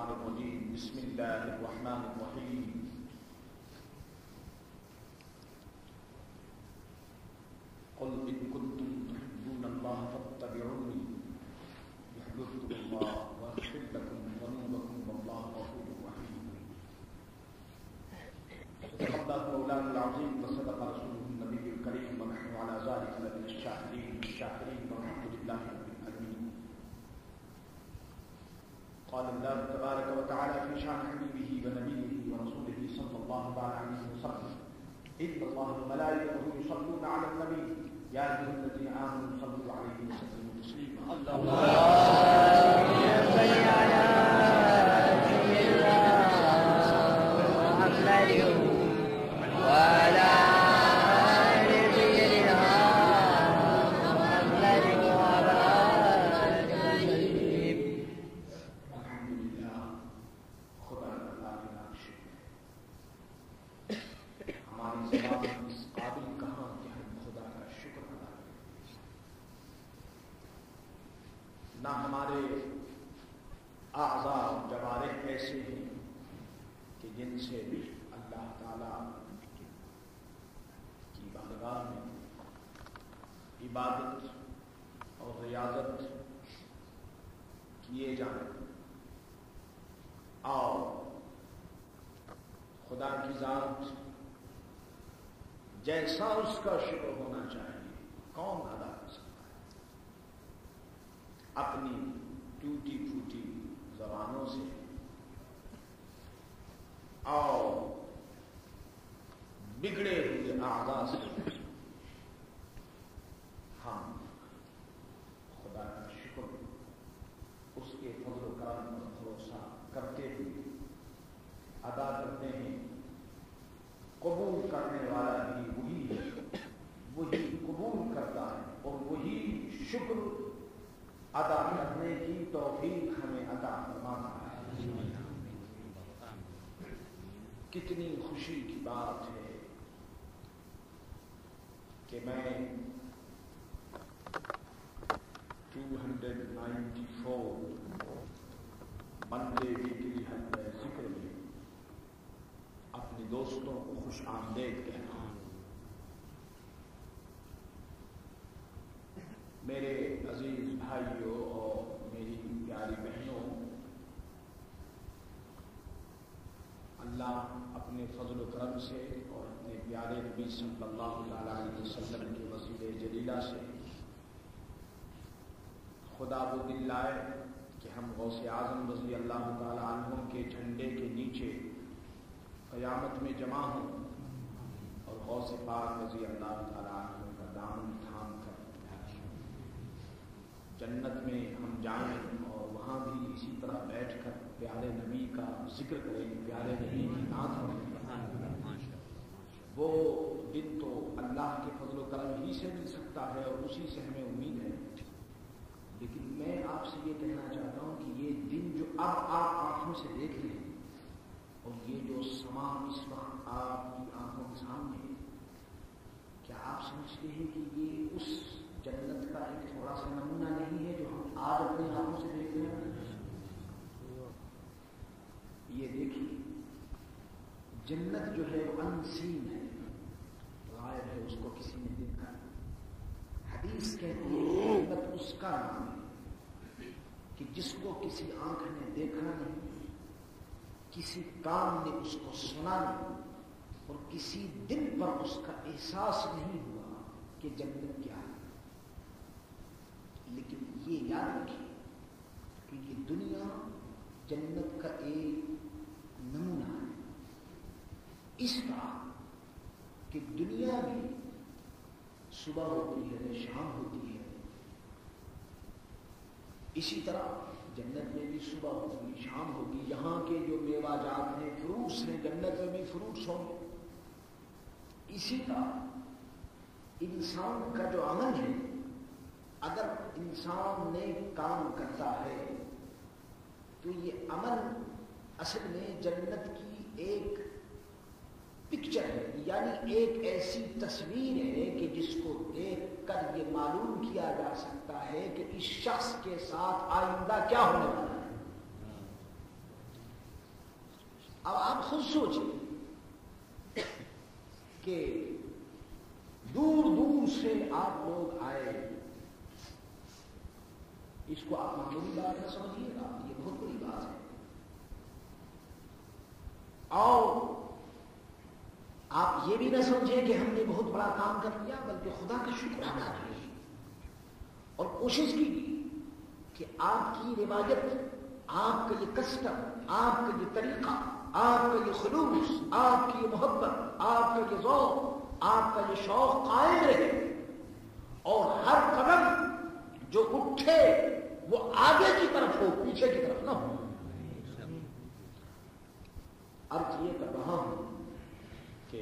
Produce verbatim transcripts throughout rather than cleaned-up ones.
الشیطان الرجیم بسم اللہ الرحمن الرحیم قل ان کنتم تحبون اللہ فاتبعونی یحببکم اللہ ویغفر لکم ذنوبکم واللہ غفور رحیم. صدق اللہ مولانا العظیم وصدق رسوله النبی الکریم ونحن علی ذلک لمن الشاہدین الشاکرین والحمد للہ رب العالمین. قال الله تبارك وتعالى في شان حبيبه ونبيه ورسوله صلى الله عليه وسلم إن الله وملائكته يصلون على النبي يا أيها الذين آمنوا صلوا عليه وسلموا تسليما. اللهم صل على سيدنا محمد وعلى آل سيدنا محمد وبارك وسلم. الحمد لله خدا تعالی کا شکر. ہماری زبان اس قابل کہاں کہ ہم خدا کا شکر ادا کریں. نہ ہمارے اعضاء اور جوارح ایسے ہیں کہ جن سے بھی اللہ تعالی کی بارگاہ میں عبادت اور ریاضت کیے جائیں اور خدا کی ذات جیسا اس کا شکر ہونا چاہیے کون ادا کر سکتا ہے. اپنی ٹوٹی پھوٹی زبانوں سے اور بگڑے ہوئے اعضاء سے ہم خدا کا شکر اس کے فضل و کرم پر بھروسہ کرتے ہوئے ادا کرتے ہیں. قبول کرنے والا بھی وہی ہے, وہی قبول کرتا ہے اور وہی شکر ادا کرنے کی توفیق ہمیں عطا فرماتا ہے. کتنی خوشی کی بات ہے کہ میں two hundred ninety four Monday weekly حلقہ ذکر میں اپنے دوستوں کو خوش آمدید کہنا ہوں. میرے عزیز بھائیوں اور میری پیاری بہنوں, اللہ اپنے فضل و کرم سے اور اپنے پیارے نبی صلی اللہ علیہ وسلم کے وسیلہ جلیلہ سے خدا وہ دل لائے کہ ہم غوث اعظم رضی اللہ تعالی عنہ کے جھنڈے کے نیچے قیامت میں جمع ہوں اور غوث پاک رضی اللہ تعالی عنہ کا دامن تھام کر جنت میں ہم جائیں اور وہاں بھی اسی طرح بیٹھ کر پیارے نبی کا ذکر کریں, پیارے نبی کی نعت پڑھیں. وہ دن تو اللہ کے فضل و کرم ہی سے مل سکتا ہے اور اسی سے ہمیں امید ہے. لیکن میں آپ سے یہ کہنا چاہتا ہوں کہ یہ دن جو اب آپ آنکھوں سے دیکھ رہے ہیں اور یہ جو سما اس وقت آپ کی آنکھوں کے سامنے ہے, کیا آپ سمجھتے ہیں کہ یہ اس جنت کا ایک تھوڑا سا نمونہ نہیں ہے جو ہم آج اپنے آنکھوں سے دیکھ رہے ہیں؟ یہ دیکھیے, جنت جو ہے وہ انسین ہے, غائب ہے, اس کو کسی نے دیکھا. حدیث کہتی ہے جنت اس کا نام ہے کہ جس کو کسی آنکھ نے دیکھا نہیں, کسی کان نے اس کو سنا نہیں اور کسی دل پر اس کا احساس نہیں ہوا کہ جنت کیا ہے. لیکن یہ یاد رکھیے کہ یہ دنیا جنت کا ایک نمونہ ہے. اس طرح کہ دنیا میں صبح ہوتی ہے, شام ہوتی ہے, اسی طرح جنت میں بھی صبح ہوگی, شام ہوگی. یہاں کے جو میوہ جات ہیں, فروٹس ہیں, جنت میں بھی فروٹس ہوں گے. اسی طرح انسان کا جو عمل ہے, اگر انسان نیک کام کرتا ہے تو یہ عمل اصل میں جنت کی ایک پکچر ہے, یعنی ایک ایسی تصویر ہے کہ جس کو دیکھ کر یہ معلوم کیا جا سکتا ہے کہ اس شخص کے ساتھ آئندہ کیا ہونے والا ہے. اب آپ خود سوچیں کہ دور دور سے آپ لوگ آئے، اس کو آپ معمولی بات نہ سمجھیے گا، یہ بہت بڑی بات ہے. اور آپ یہ بھی نہ سمجھیں کہ ہم نے بہت بڑا کام کر لیا، بلکہ خدا کا شکر ادا کیجیے اور کوشش کیجیے کہ آپ کی روایت، آپ کا یہ کسٹم، آپ کا یہ طریقہ، آپ کا یہ خلوص، آپ کی یہ محبت، آپ کا یہ ذوق، آپ کا یہ شوق قائم رہے، اور ہر قدم جو اٹھے وہ آگے کی طرف ہو، پیچھے کی طرف نہ ہو. اب یہ کر رہا ہوں کہ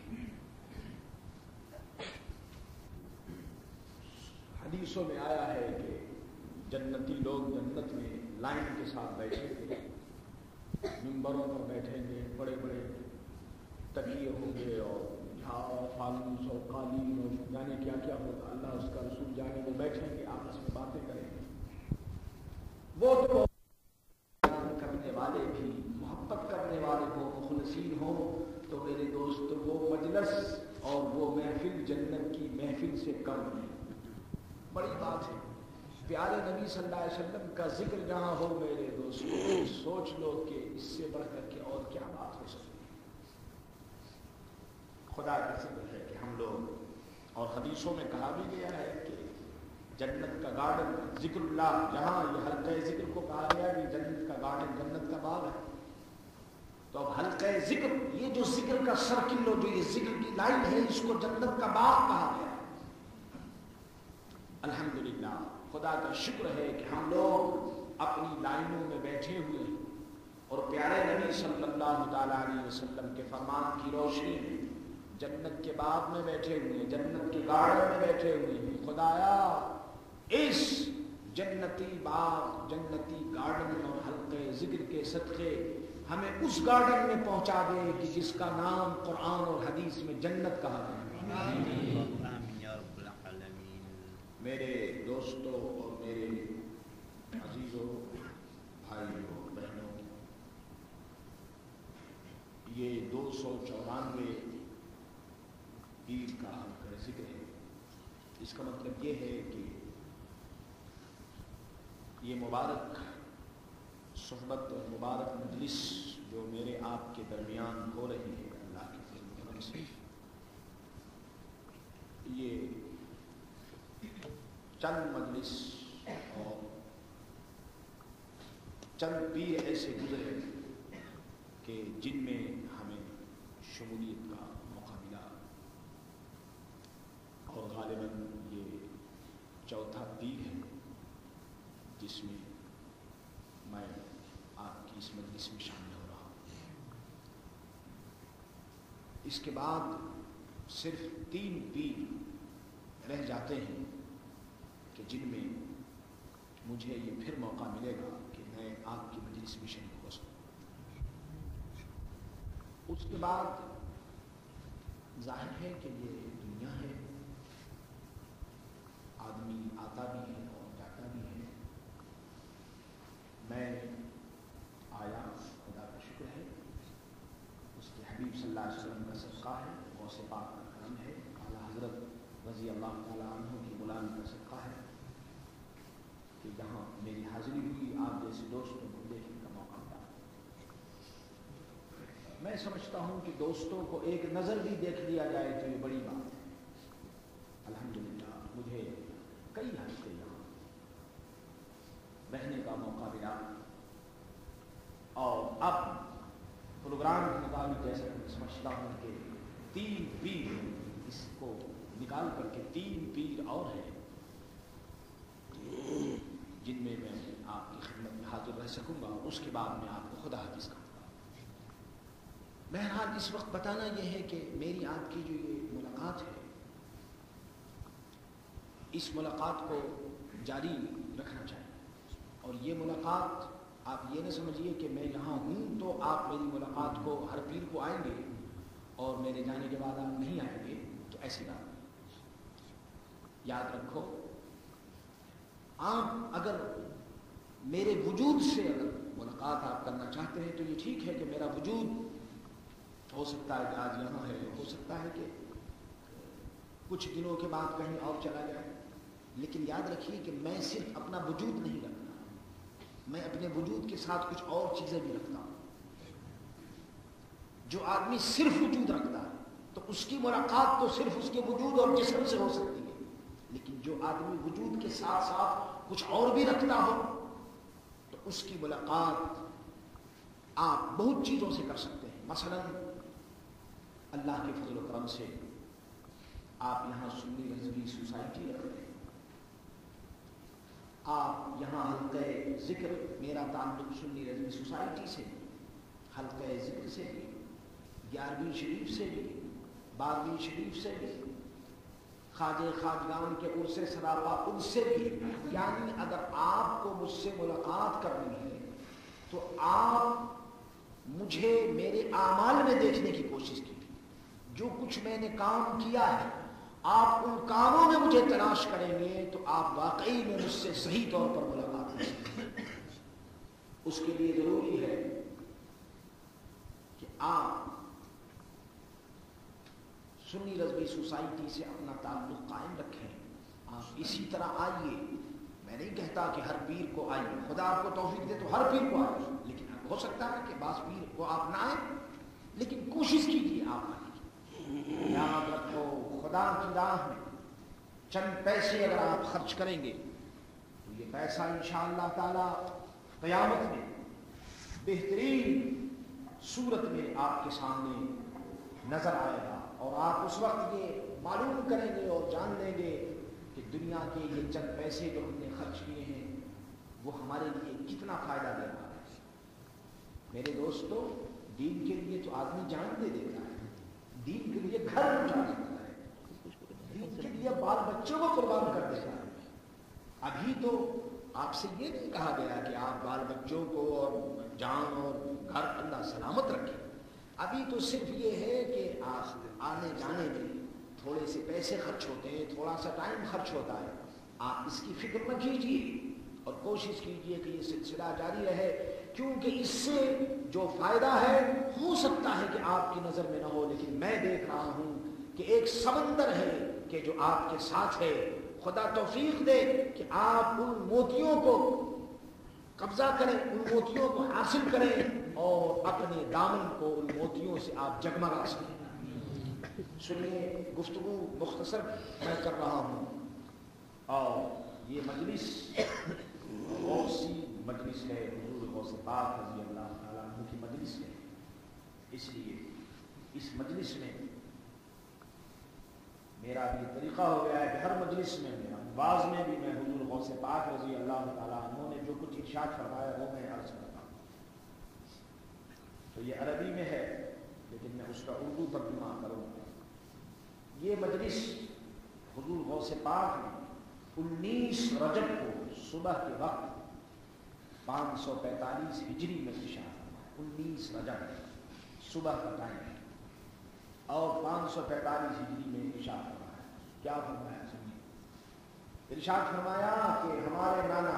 حدیثوں میں آیا ہے کہ جنتی لوگ جنت میں لائن کے ساتھ بیٹھیں گے، ممبروں پر بیٹھیں گے، بڑے بڑے تکیے ہوں گے اور جھاڑ فالوس اور قالین اور جانے کیا کیا ہوگا، اللہ اس کا رسول جانے وہ بیٹھیں گے، آپس میں باتیں کریں گے. وہ تو بیان کرنے والے بھی محبت کرنے والے ہوں، مخلصین ہوں، تو میرے دوست وہ مجلس اور وہ محفل جنت کی محفل سے کم نہیں. بڑی بات ہے. پیارے نبی صلی اللہ علیہ وسلم کا ذکر جہاں ہو میرے دوستوں، سوچ لو کہ اس سے بڑھ کر کے اور کیا بات ہو سکتی ہے. خدا کا ذکر ہے کہ ہم لوگ، اور حدیثوں میں کہا بھی گیا ہے کہ جنت کا گارڈن ذکر اللہ، جہاں یہ حلقہ ذکر کو کہا گیا کہ جنت کا گارڈن جنت کا باغ ہے. تو اب حلقہ ذکر، یہ جو ذکر کا سرکل، جو یہ ذکر کی لائن ہے، اس کو جنت کا باغ کہا گیا. الحمدللہ، خدا کا شکر ہے کہ ہم لوگ اپنی لائنوں میں بیٹھے ہوئے ہیں اور پیارے نبی صلی اللہ تعالیٰ علیہ وسلم کے فرمان کی روشنی میں جنت کے باغ میں بیٹھے ہوئے ہیں، جنت کے گارڈن میں بیٹھے ہوئے ہیں. خدایا اس جنتی باغ، جنتی گارڈن اور حلقے ذکر کے صدقے ہمیں اس گارڈن میں پہنچا دے کہ جس کا نام قرآن اور حدیث میں جنت کہا گیا. میرے دوستوں اور میرے عزیزوں، بھائیوں، بہنوں، یہ دو سو چورانوے پیر کا حلقہ ذکر ہے. اس کا مطلب یہ ہے کہ یہ مبارک صحبت اور مبارک مجلس جو میرے آپ کے درمیان ہو رہی ہے اللہ کے فضل و کرم سے، یہ چند مجلس اور چند پیر ایسے گزرے کہ جن میں ہمیں شمولیت کا موقع ملا، اور غالباً یہ چوتھا پیر ہے جس میں میں آپ کی اس مجلس میں شامل ہو رہا ہوں. اس کے بعد صرف تین پیر رہ جاتے ہیں کہ جن میں مجھے یہ پھر موقع ملے گا کہ میں آپ کی مجلس میں شریک ہو سکوں. اس کے بعد ظاہر ہے کہ یہ دنیا ہے، آدمی آتا بھی ہے اور جاتا بھی ہے. میں آیا، خدا کا شکر ہے، اس کے حبیب صلی اللہ علیہ وسلم کا صدقہ ہے، غوث پاک کا کرم ہے، اعلیٰ حضرت رضی اللہ تعالیٰ عنہ کی غلامی کا صدقہ ہے کہ یہاں میری حاضری ہوئی، آپ جیسے دوستوں کو دیکھنے کا موقع ملا. میں سمجھتا ہوں کہ دوستوں کو ایک نظر بھی دیکھ لیا جائے تو یہ بڑی بات ہے. الحمدللہ مجھے کئی ہفتے یہاں رہنے کا موقع ملا، اور اب پروگرام کے مطابق جیسا کہ سمجھتا ہوں کہ تین پیر اس کو نکال کر کے تین پیر اور ہیں جن میں میں آپ کی خدمت میں حاضر رہ سکوں گا، اور اس کے بعد میں آپ کو خدا حافظ کہوں گا. بہرحال اس وقت بتانا یہ ہے کہ میری آپ کی جو یہ ملاقات ہے، اس ملاقات کو جاری رکھنا چاہیے. اور یہ ملاقات آپ یہ نہ سمجھیے کہ میں یہاں ہوں تو آپ میری ملاقات کو ہر پیر کو آئیں گے اور میرے جانے کے بعد آپ نہیں آئیں گے، تو ایسی بات نہیں. یاد رکھو، آپ اگر میرے وجود سے اگر ملاقات آپ کرنا چاہتے ہیں تو یہ ٹھیک ہے کہ میرا وجود ہو سکتا ہے کہ آج یہاں ہے، ہو سکتا ہے کہ کچھ دنوں کے بعد کہیں اور چلا جائے، لیکن یاد رکھیے کہ میں صرف اپنا وجود نہیں رکھتا، میں اپنے وجود کے ساتھ کچھ اور چیزیں بھی رکھتا ہوں۔ جو آدمی صرف وجود رکھتا ہے تو اس کی ملاقات تو صرف اس کے وجود اور جسم سے ہو سکتی ہے، لیکن جو آدمی وجود کے ساتھ ساتھ کچھ اور بھی رکھتا ہو تو اس کی ملاقات آپ بہت چیزوں سے کر سکتے ہیں۔ مثلا اللہ کے فضل و کرم سے آپ یہاں سنی رضوی سوسائٹی رکھتے ہیں، آپ یہاں حلقہ ذکر، میرا تعلق سنی رضوی سوسائٹی سے، حلقہ ذکر سے بھی، گیارہویں شریف سے بھی، بارہویں شریف سے بھی، خواجہ خواجگان کے عرصے سراپا ان سے بھی، یعنی اگر آپ کو مجھ سے ملاقات کرنی ہے تو آپ مجھے میرے اعمال میں دیکھنے کی کوشش کی، جو کچھ میں نے کام کیا ہے آپ ان کاموں میں مجھے تلاش کریں گے تو آپ واقعی میں مجھ سے صحیح طور پر ملاقات کریں گے۔ اس کے لیے ضروری ہے کہ آپ سنی رضوی سوسائٹی سے اپنا تعلق قائم رکھیں، آپ اسی طرح آئیے۔ میں نہیں کہتا کہ ہر پیر کو آئیے، خدا آپ کو توفیق دے تو ہر پیر کو آئیے، لیکن ہو سکتا ہے کہ بعض پیر کو آپ نہ آئیں، لیکن کوشش کیجیے آپ آئیے۔ یاد رکھو خدا کی راہ میں چند پیسے اگر آپ خرچ کریں گے تو یہ پیسہ انشاءاللہ تعالی قیامت میں بہترین صورت میں آپ کے سامنے نظر آئے گا، اور آپ اس وقت یہ معلوم کریں گے اور جان لیں گے کہ دنیا کے یہ چند پیسے جو ہم نے خرچ کیے ہیں وہ ہمارے لیے کتنا فائدہ دے رہا ہے۔ میرے دوستو، دین کے لیے تو آدمی جان دے دیتا ہے، دین کے لیے گھر اٹھا دیتا ہے، دین کے لیے بال بچوں کو قربان کر دیتا ہے۔ ابھی تو آپ سے یہ نہیں کہا گیا کہ آپ بال بچوں کو اور جان اور گھر اللہ سلامت رکھیں، ابھی تو صرف یہ ہے کہ آنے جانے میں تھوڑے سے پیسے خرچ ہوتے ہیں، تھوڑا سا ٹائم خرچ ہوتا ہے۔ آپ اس کی فکر نہ کیجیے اور کوشش کیجیے کہ یہ سلسلہ جاری رہے، کیونکہ اس سے جو فائدہ ہے ہو سکتا ہے کہ آپ کی نظر میں نہ ہو، لیکن میں دیکھ رہا ہوں کہ ایک سمندر ہے کہ جو آپ کے ساتھ ہے۔ خدا توفیق دے کہ آپ ان موتیوں کو قبضہ کریں، ان موتیوں کو حاصل کریں اور اپنے دامن کو ان موتیوں سے آپ جگمگا سکیں۔ سنیے، گفتگو مختصر میں کر رہا ہوں، اور یہ مجلس بہت سی مجلس ہے، حضور غوث پاک رضی اللہ تعالیٰ عنہ کی مجلس ہے، اس لیے اس مجلس میں میرا بھی طریقہ ہو گیا ہے کہ ہر مجلس میں میرا بعض میں بھی میں حضور غوث پاک رضی اللہ تعالیٰ عنہ نے جو کچھ ارشاد فرمایا وہ میں عرض کرتا ہوں۔ تو یہ عربی میں ہے لیکن میں اس کا اردو ترجمہ کروں گا۔ یہ مجلس حضور غوث پاک نے انیس رجب کو صبح کے وقت پانچ سو پینتالیس ہجری میں ارشاد فرمایا، انیس رجب صبح کا ٹائم اور پانچ سو پینتالیس ہجری میں ارشاد فرمایا۔ کیا فرمایا سنیے، ارشاد فرمایا کہ ہمارے نانا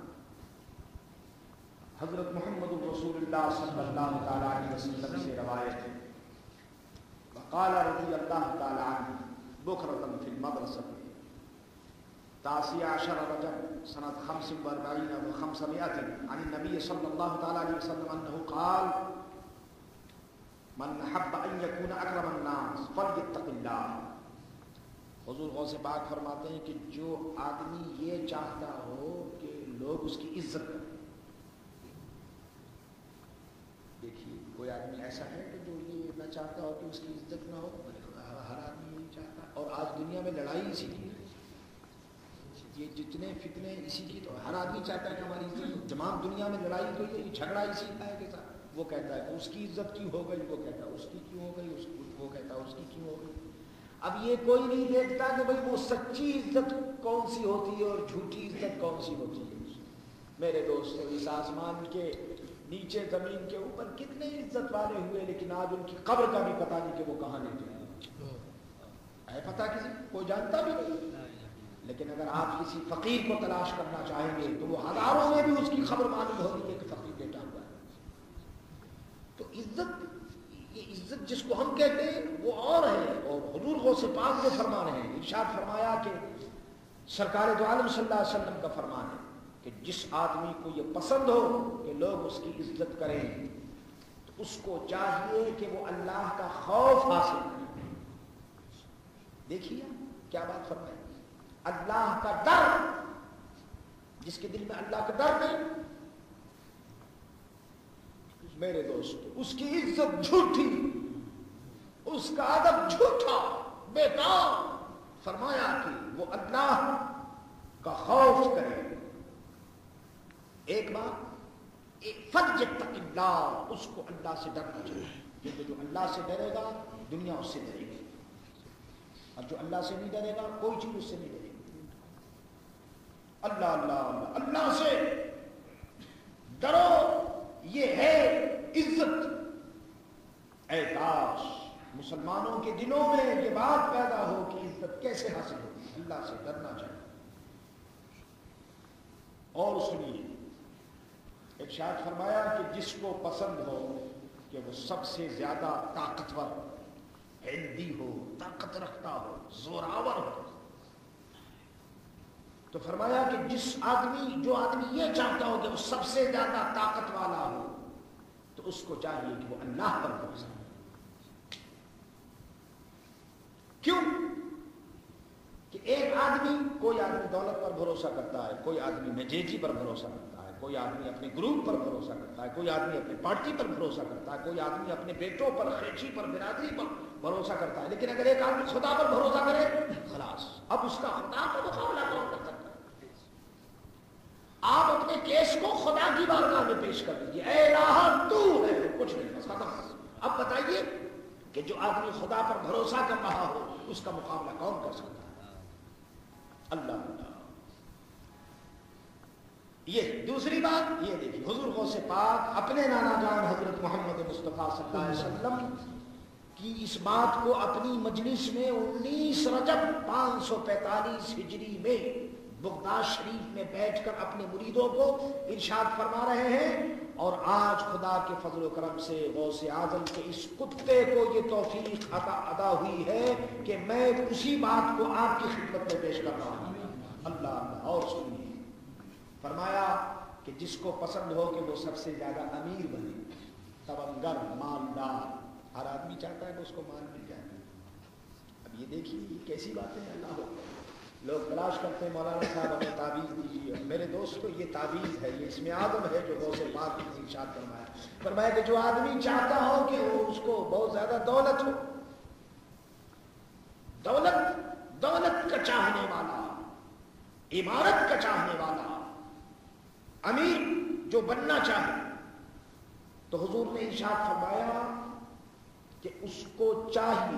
حضرت محمد رسول اللہ صلی اللہ تعالیٰ علیہ وسلم سے روایت ہے، وقال رضی اللہ تعالیٰ عنہ بکرۃ فی المدرسہ تاسع عشر رجب سنة خمس واربعین و خمسمائة عن النبی صلی اللہ تعالیٰ علیہ وسلم انه قال من حب ان یکون اکرم الناس فلیتق اللہ۔ حضور غوث پاک فرماتے ہیں کہ جو آدمی یہ چاہتا ہو کہ لوگ اس کی عزت کریں، دیکھیے کوئی آدمی ایسا ہے کہ جو یہ نہ چاہتا ہو کہ اس کی عزت نہ ہو، ہر آدمی یہی چاہتا ہے، اور آج دنیا میں لڑائی اسی کی ہے، یہ جتنے فتنے اسی کی، تو ہر آدمی چاہتا ہے کہ ہماری عزت، تمام دنیا میں لڑائی تو یہ جھگڑا اسی کا ہے کہ وہ کہتا ہے کہ اس کی عزت کیوں ہو گئی، وہ کہتا ہے اس کی کیوں ہو گئی، اس وہ کہتا ہے اس کی کیوں ہو گئی۔ اب یہ کوئی نہیں دیکھتا کہ بھئی وہ سچی عزت کون سی ہوتی ہے اور جھوٹی عزت کون سی ہوتی ہے۔ میرے دوستو، اس آسمان کے نیچے زمین کے اوپر کتنے عزت والے ہوئے، لیکن آج ان کی قبر کا بھی پتہ نہیں کہ وہ کہاں لے جائے، ہے پتہ کسی کوئی جانتا بھی نہیں۔ لیکن اگر آپ کسی فقیر کو تلاش کرنا چاہیں گے تو وہ ہزاروں میں بھی اس کی خبر معلوم ہوگی کہ فقیر بیٹا ہوا ہے۔ عزت، یہ عزت جس کو ہم کہتے ہیں وہ اور ہے، اور حضور غوث پاک کو فرما رہے ہیں، ارشاد فرمایا کہ سرکار دو عالم صلی اللہ علیہ وسلم کا فرمان ہے کہ جس آدمی کو یہ پسند ہو کہ لوگ اس کی عزت کریں تو اس کو چاہیے کہ وہ اللہ کا خوف حاصل کرے۔ دیکھیے کیا بات فرمائی، اللہ کا ڈر، جس کے دل میں اللہ کا ڈر نہیں میرے دوست اس کی عزت جھوٹی، اس کا ادب جھوٹا بیکار۔ فرمایا کہ وہ اللہ کا خوف کرے۔ ایک بات فَلْيَتَّقِ اللَّهَ، اس کو اللہ سے ڈرنا چاہیے، کیونکہ جو اللہ سے ڈرے گا دنیا اس سے ڈرے گی، اور جو اللہ سے نہیں ڈرے گا کوئی چیز اس سے نہیں ڈرے گی۔ اللہ اللہ اللہ اللہ سے ڈرو، یہ ہے عزت۔ اے کاش مسلمانوں کے دلوں میں یہ بات پیدا ہو کہ عزت کیسے حاصل ہوگی، اللہ سے ڈرنا چاہیے۔ اور سنیے ارشاد فرمایا کہ جس کو پسند ہو کہ وہ سب سے زیادہ طاقتور، ہیلدی ہو، طاقت رکھتا ہو، زوراور ہو، تو فرمایا کہ جس آدمی جو آدمی یہ چاہتا ہو کہ وہ سب سے زیادہ طاقت والا ہو تو اس کو چاہیے کہ وہ اللہ پر بھروسہ کرے۔ کیوں کہ ایک آدمی، کوئی آدمی دولت پر بھروسہ کرتا ہے، کوئی آدمی نجیجی پر بھروسہ کرتا ہے، کوئی آدمی اپنے گروپ پر بھروسہ کرتا ہے، کوئی آدمی اپنی پارٹی پر بھروسہ کرتا ہے، کوئی آدمی اپنے بیٹوں پر، خیچی پر، برادری پر بھروسہ کرتا ہے، لیکن اگر ایک آدمی خدا پر بھروسہ کرے خلاص، اب اس کا خدا کا مقابلہ کون کر سکتا ہے؟ آپ اپنے کیس کو خدا کی بارگاہ میں پیش کر دیجیے، اے الہ تو ہے، کچھ نہیں، بس ختم۔ اب بتائیے کہ جو آدمی خدا پر بھروسہ کر رہا ہو اس کا مقابلہ کون کر سکتا ہے؟ اللہ اللہ۔ یہ دوسری بات یہ دیکھیے، حضور غوث پاک اپنے نانا جان حضرت محمد مصطفیٰ صلی اللہ علیہ وسلم کی اس بات کو اپنی مجلس میں انیس رجب پانچ سو پینتالیس ہجری میں بغداد شریف میں بیٹھ کر اپنے مریدوں کو ارشاد فرما رہے ہیں۔ اور آج خدا کے فضل و کرم سے غوث اعظم کے اس کتے کو یہ توفیق عطا ادا ہوئی ہے کہ میں اسی بات کو آپ کی خدمت میں پیش کر رہا ہوں۔ اللہ اللہ۔ اور سنیے فرمایا کہ جس کو پسند ہو کہ وہ سب سے زیادہ امیر بنے، توانگر، مالدار، ہر آدمی چاہتا ہے کہ اس کو مال مل جائے۔ اب یہ دیکھیے یہ کیسی باتیں ہیں، اللہ ہو، لوگ تلاش کرتے ہیں مولانا صاحب ہمیں تعویذ دیجیے۔ میرے دوستو یہ تعویذ ہے، یہ اسم اعظم ہے جو غوث پاک نے ارشاد فرمایا۔ فرمایا کہ جو آدمی چاہتا ہو کہ وہ اس کو بہت زیادہ دولت ہو، دولت دولت کا چاہنے والا، عمارت کا چاہنے والا، امیر جو بننا چاہے، تو حضور نے ارشاد فرمایا کہ اس کو چاہیے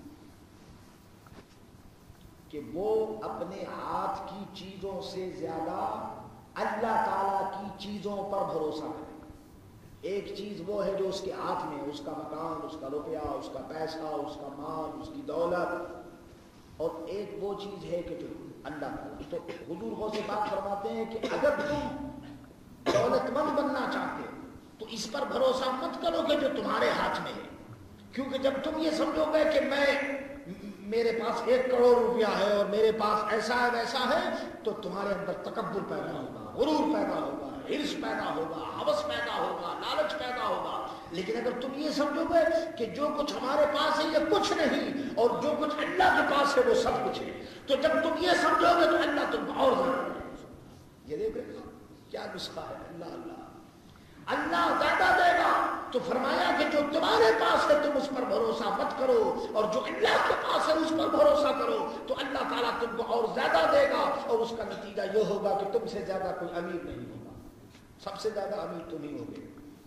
کہ وہ اپنے ہاتھ کی چیزوں سے زیادہ اللہ تعالیٰ کی چیزوں پر بھروسہ کرے۔ ایک چیز وہ ہے جو اس کے ہاتھ میں، اس کا مکان، اس کا روپیہ، اس کا پیسہ، اس کا مال، اس کی دولت، اور ایک وہ چیز ہے کہ جو اللہ تعالیٰ۔ تو حضور غوث پاک فرماتے ہیں کہ اگر تم دولت مند بننا چاہتے ہو تو اس پر بھروسہ مت کرو کہ جو تمہارے ہاتھ میں ہے، کیونکہ جب تم یہ سمجھو گے کہ میں میرے پاس ایک کروڑ روپیہ ہے اور میرے پاس ایسا ہے ویسا ہے، تو تمہارے اندر تکبر پیدا ہوگا، غرور پیدا ہوگا، ہرس پیدا ہوگا، ہوس پیدا ہوگا، لالچ پیدا ہوگا۔ لیکن اگر تم یہ سمجھو گے کہ جو کچھ ہمارے پاس ہے یہ کچھ نہیں، اور جو کچھ اللہ کے پاس ہے وہ سب کچھ ہے، تو جب تم یہ سمجھو گے تو اللہ تم کو اور زیادہ دے گا۔ یہ دیکھ رہے کیا نسخہ ہے، اللہ اللہ اللہ زیادہ دے گا۔ تو فرمایا کہ جو تمہارے پاس ہے تم اس پر بھروسہ مت کرو، اور جو اللہ کے پاس ہے اس پر بھروسہ کرو، تو اللہ تعالیٰ تم کو اور زیادہ دے گا، اور اس کا نتیجہ یہ ہوگا کہ تم سے زیادہ کوئی امیر نہیں ہوگا، سب سے زیادہ امیر تم ہی ہوگے۔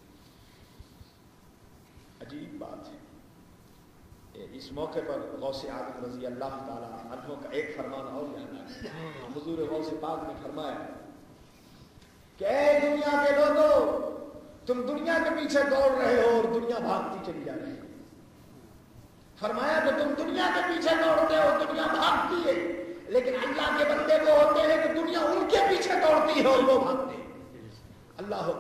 عجیب بات ہے۔ اس موقع پر غوث اعظم رضی اللہ تعالیٰ عنہ کا ایک فرمان اور یاد آیا۔ حضور غوث پاک نے فرمایا کہ اے دنیا کے لوگوں، تم دنیا کے پیچھے دوڑ رہے ہو اور دنیا بھاگتی چلی جا رہی ہے۔ فرمایا کہ تم دنیا کے پیچھے دوڑتے ہو، دنیا بھاگتی ہے، لیکن اللہ کے بندے وہ ہوتے ہیں کہ دنیا ان کے پیچھے دوڑتی ہے اور وہ بھاگتے ہیں۔ اللہ اکبر۔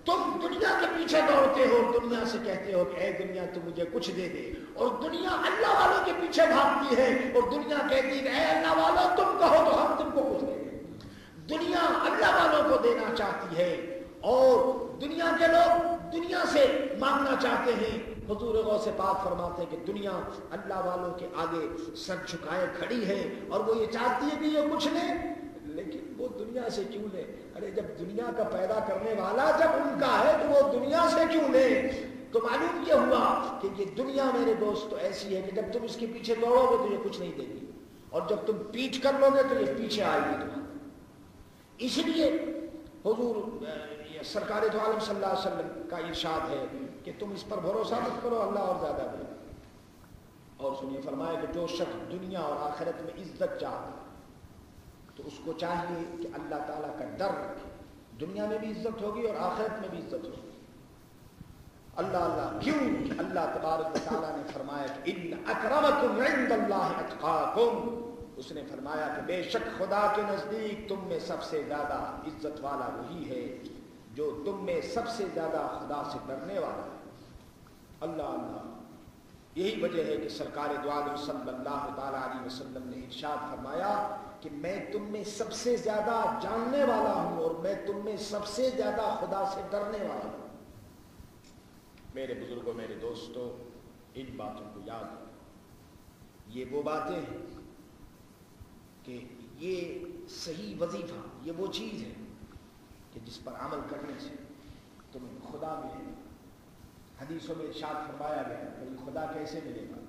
تم دنیا کے پیچھے دوڑتے ہو، دنیا سے کہتے ہو کہ اے دنیا تم مجھے کچھ دے دے، اور دنیا اللہ والوں کے پیچھے بھاگتی ہے اور دنیا کہتی ہے اے اللہ والوں تم کہو تو ہم تم کو کچھ دیں گے۔ دنیا اللہ والوں کو دینا چاہتی ہے اور دنیا کے لوگ دنیا سے مانگنا چاہتے ہیں۔ حضور غوث پاک فرماتے ہیں کہ دنیا اللہ والوں کے آگے سر جھکائے کھڑی ہے اور وہ یہ چاہتی ہے کہ یہ کچھ لے، لیکن وہ دنیا سے کیوں لے؟ ارے جب دنیا کا پیدا کرنے والا جب ان کا ہے تو وہ دنیا سے کیوں لے؟ تو معلوم یہ ہوا کہ یہ دنیا میرے دوست تو ایسی ہے کہ جب تم اس کے پیچھے دوڑو گے تو یہ کچھ نہیں دے گی، اور جب تم پیٹ کر لو گے تو یہ پیچھے آئے گی تمہارے۔ اس لیے حضور سرکار دو عالم صلی اللہ علیہ وسلم کا ارشاد ہے کہ تم اس پر بھروسہ مت کرو، اللہ اور زیادہ دے۔ اور سنیے فرمایا کہ جو شخص دنیا اور آخرت میں عزت چاہتا تو اس کو چاہیے کہ اللہ تعالیٰ کا ڈر رکھے، دنیا میں بھی عزت ہوگی اور آخرت میں بھی عزت ہوگی۔ اللہ اللہ کیوں کہ اللہ تبارک و تعالیٰ نے فرمایا کہ ان اکرمکم عند اللہ اتقاکم، اس نے فرمایا کہ بے شک خدا کے نزدیک تم میں سب سے زیادہ عزت والا وہی ہے جو تم میں سب سے زیادہ خدا سے ڈرنے والا ہے۔ اللہ اللہ یہی وجہ ہے کہ سرکار دو عالم صلی اللہ تعالیٰ علیہ وسلم نے ارشاد فرمایا کہ میں تم میں سب سے زیادہ جاننے والا ہوں اور میں تم میں سب سے زیادہ خدا سے ڈرنے والا ہوں۔ میرے بزرگوں، میرے دوستوں، ان باتوں کو یاد رکھو، یہ وہ باتیں ہیں کہ یہ صحیح وظیفہ، یہ وہ چیز ہے کہ جس پر عمل کرنے سے تمہیں خدا ملے۔ حدیثوں میں ارشاد فرمایا گیا کہ خدا کیسے ملے گا؟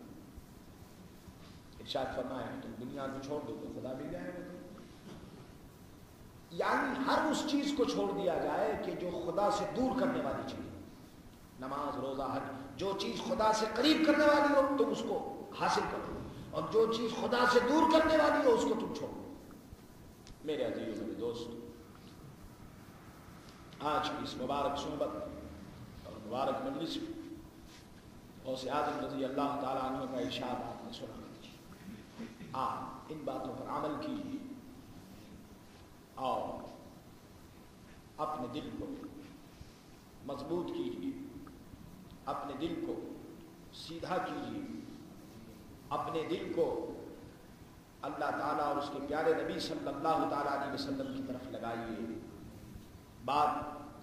ارشاد فرمایا تم دنیا کو چھوڑ دو تو خدا مل جائے گا۔ یعنی ہر اس چیز کو چھوڑ دیا جائے کہ جو خدا سے دور کرنے والی چیز، نماز، روزہ، حج، جو چیز خدا سے قریب کرنے والی ہو تم اس کو حاصل کرو، اور جو چیز خدا سے دور کرنے والی ہو اس کو تم چھوڑو۔ میرے عزیز، میرے دوست، آج کی اس مبارک صحبت اور مبارک مجلس میں غوث اعظم رضی اللہ تعالیٰ عنہ کا ارشاد آپ نے سنا، آپ ان باتوں پر عمل کیجیے اور اپنے دل کو مضبوط کیجیے، اپنے دل کو سیدھا کیجیے، اپنے دل کو اللہ تعالیٰ اور اس کے پیارے نبی صلی اللہ تعالیٰ علیہ وسلم کی طرف لگائیے۔ بات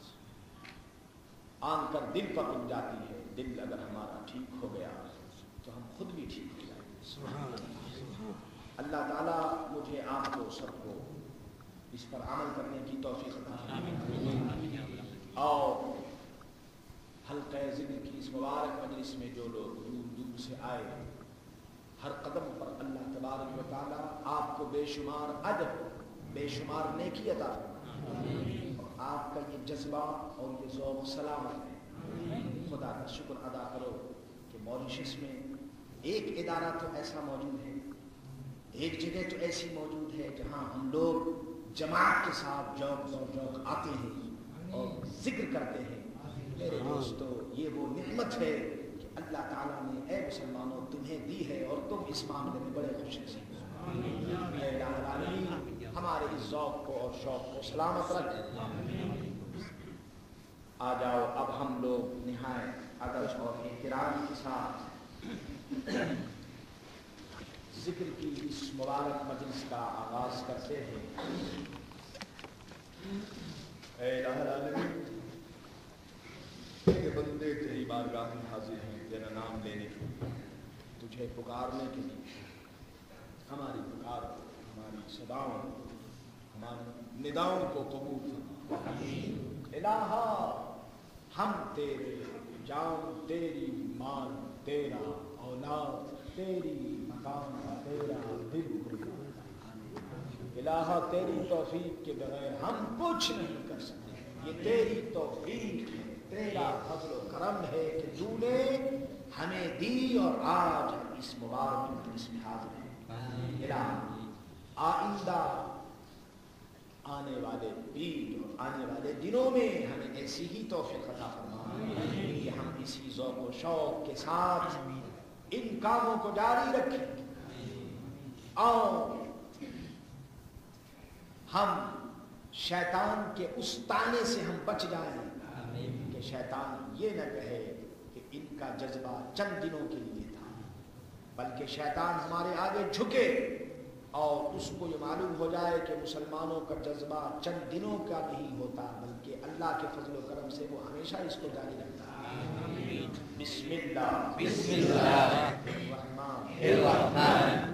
آن کر دل پر رک جاتی ہے، دل اگر ہمارا ٹھیک ہو گیا تو ہم خود بھی ٹھیک ہو جائیں گے۔ اللہ تعالیٰ مجھے آپ کو سب کو اس پر عمل کرنے کی توفیق عطا فرمائے، اور حلقہ ذکر کی اس مبارک مجلس میں جو لوگ دور دور سے آئے، ہر قدم پر اللہ تبارک و تعالیٰ آپ کو بے شمار اجر، بے شمار نیکی عطا فرمائے، اور آپ کا یہ جذبہ اور یہ ذوق سلامت ہے۔ خدا کا شکر ادا کرو کہ موریشس میں ایک ادارہ تو ایسا موجود ہے، ایک جگہ تو ایسی موجود ہے جہاں ہم لوگ جماعت کے ساتھ جوق اور جوق آتے ہیں اور ذکر کرتے ہیں۔ میرے دوستو، یہ وہ نعمت ہے کہ اللہ تعالیٰ نے اے مسلمانوں تمہیں دی ہے، اور تم اس معاملے میں بڑے خوش نصیب ہو۔ اے الہ العالمین ہمارے اس ذوق کو اور شوق کو سلامت رکھ۔ آ جاؤ اب ہم لوگ نہایت ادب اور احترام کے ساتھ ذکر کی اس مبارک مجلس کا آغاز کرتے ہیں۔ اے الہ العالمین، تیرے بندے تیری بارگاہ میں حاضر ہیں تیرا نام لینے کے لیے، تجھے پکارنے کے لیے۔ ہماری پکار کو، ہماری صداؤں، ہماری نداؤں کو قبول فرما۔ الہا ہم تیرے، جان تیری، مال تیرا، اولاد تیری، مکان تیرا، دل تیرا۔ الہا تیری توفیق کے بغیر ہم کچھ نہیں کر سکتے، یہ تیری توفیق ہے، تیرا فضل و کرم ہے کہ تو نے ہمیں دی، اور آج ہم اس مبارک مجلس میں حاضر ہیں۔ الہا آئندہ آنے والے دن اور آنے والے دنوں میں ہمیں ایسی ہی توفیق عطا فرما کہ ہم اسی ذوق و شوق کے ساتھ ان کاموں کو جاری رکھیں، اور ہم شیطان کے اس تانے سے ہم بچ جائیں شیطان یہ نہ کہے کہ ان کا جذبہ چند دنوں کے لیے تھا، بلکہ شیطان ہمارے آگے جھکے اور اس کو یہ معلوم ہو جائے کہ مسلمانوں کا جذبہ چند دنوں کا نہیں ہوتا، بلکہ اللہ کے فضل و کرم سے وہ ہمیشہ اس کو جاری رکھتا ہے۔ بسم اللہ بسم اللہ الرحمن الرحمن